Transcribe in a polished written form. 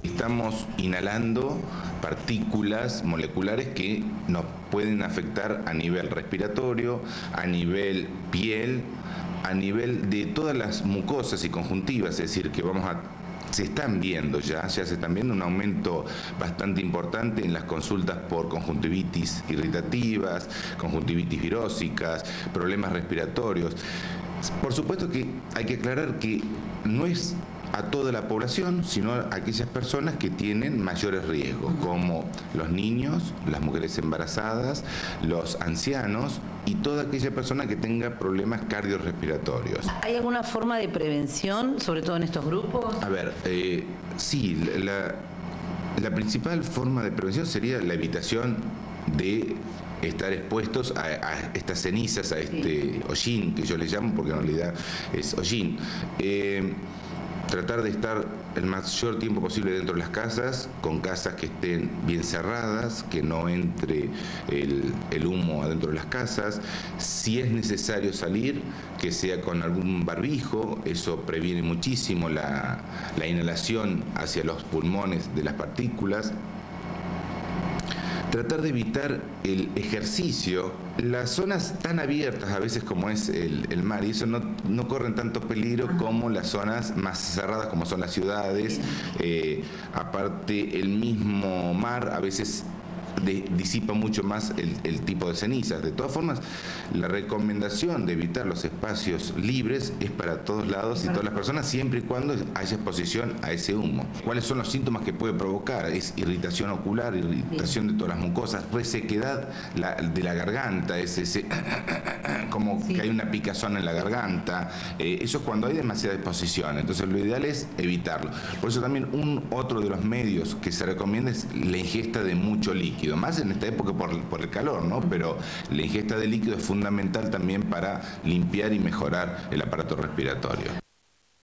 Estamos inhalando partículas moleculares que nos pueden afectar a nivel respiratorio, a nivel piel, a nivel de todas las mucosas y conjuntivas, es decir, que se están viendo ya se están viendo un aumento bastante importante en las consultas por conjuntivitis irritativas, conjuntivitis virósicas, problemas respiratorios. Por supuesto que hay que aclarar que no es a toda la población, sino a aquellas personas que tienen mayores riesgos, como los niños, las mujeres embarazadas, los ancianos y toda aquella persona que tenga problemas cardiorrespiratorios. ¿Hay alguna forma de prevención, sobre todo en estos grupos? A ver, sí, la principal forma de prevención sería la evitación de estar expuestos a estas cenizas, a este hollín, que yo le llamo, porque en realidad es hollín. Tratar de estar el mayor tiempo posible dentro de las casas, con casas que estén bien cerradas, que no entre el humo adentro de las casas. Si es necesario salir, que sea con algún barbijo, eso previene muchísimo la inhalación hacia los pulmones de las partículas. Tratar de evitar el ejercicio, las zonas tan abiertas a veces como es el mar, y eso no corren tanto peligro como las zonas más cerradas como son las ciudades. Aparte, el mismo mar a veces disipa mucho más el tipo de cenizas. De todas formas, la recomendación de evitar los espacios libres es para todos lados y todas las personas, siempre y cuando haya exposición a ese humo. ¿Cuáles son los síntomas que puede provocar? Es irritación ocular, irritación de todas las mucosas, resequedad de la garganta, es ese como que hay una picazón en la garganta. Eso es cuando hay demasiada exposición, entonces lo ideal es evitarlo. Por eso también otro de los medios que se recomienda es la ingesta de mucho líquido, más en esta época por el calor, ¿no? Pero la ingesta de líquido es fundamental también para limpiar y mejorar el aparato respiratorio.